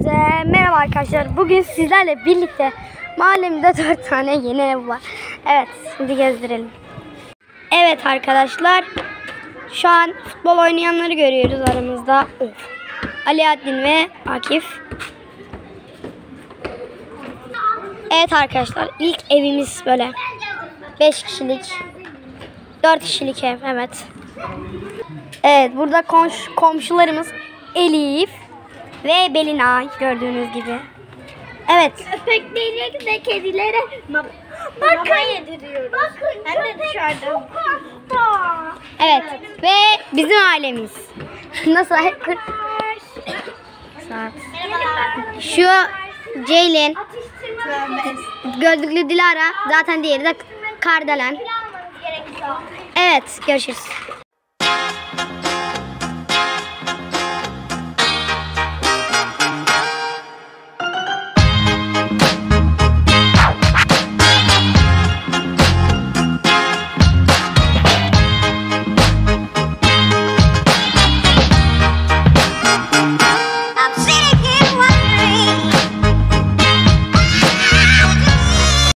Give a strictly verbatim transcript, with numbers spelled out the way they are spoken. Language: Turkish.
Herkese merhaba arkadaşlar. Bugün sizlerle birlikte mahallemde dört tane yeni ev var. Evet, şimdi gezdirelim. Evet arkadaşlar, şu an futbol oynayanları görüyoruz aramızda. Of. Aliaddin ve Akif. Evet arkadaşlar, ilk evimiz böyle beş kişilik, dört kişilik ev. Evet. Evet, burada komş, komşularımız Elif ve Belina, gördüğünüz gibi. Evet. Köpeklere de kedilere mama yediriyoruz. Bakın, hem de dışarıda. Evet. Ve bizim ailemiz. Nasıl? Saat. Şu Ceylin, gözlüklü Dilara, zaten diğeri de Kardelen. Evet, görüşürüz.